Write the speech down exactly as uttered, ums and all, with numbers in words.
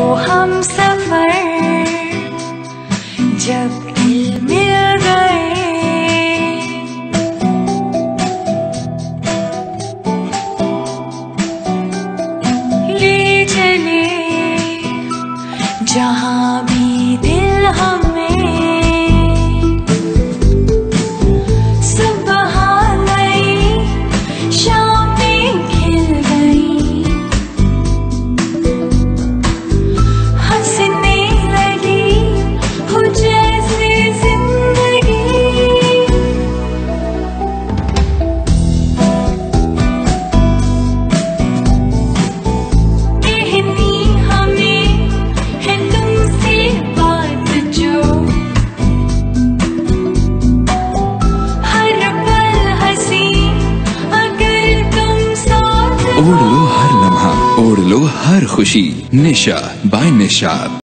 हम सफर जब दिल मिल गए, ले चले जहाँ भी दिल हमें। सुबह गई शामें खिल गई, हंसने लगी हो जैसे जिंदगी। कहनी हमें है तुमसे बात जो, हर पल हंसी अगर तुम साथ हो। ओढ़ लो हर लम्हा, ओढ़ लो हर खुशी। निशा बाय निशा।